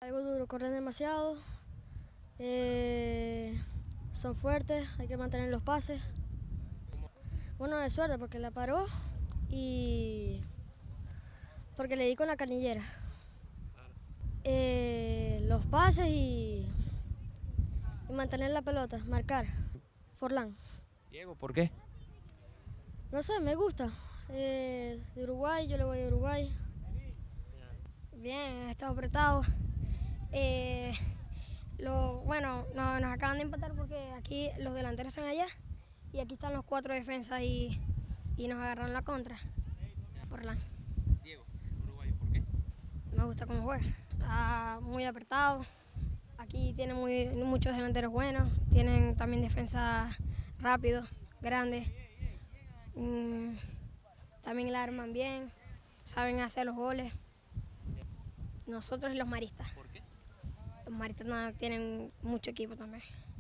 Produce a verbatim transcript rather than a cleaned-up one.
Algo duro, corren demasiado, eh, son fuertes, hay que mantener los pases. Bueno, de suerte porque la paró y porque le di con la canillera. Eh, los pases y, y mantener la pelota, marcar. Forlán. Diego, ¿por qué? No sé, me gusta. Eh, de Uruguay, yo le voy a Uruguay. Bien, ha estado apretado. Eh, lo, bueno, no, nos acaban de empatar porque aquí los delanteros están allá y aquí están los cuatro defensas y, y nos agarraron la contra. Forlán. Diego, Uruguay, ¿por qué? Me gusta cómo juega. Ah, muy apretado. Aquí tiene muy, muchos delanteros buenos. Tienen también defensas rápidos, grandes. Mm, también la arman bien. Saben hacer los goles. Nosotros y los maristas. ¿Por qué? Los maristas no, tienen mucho equipo también.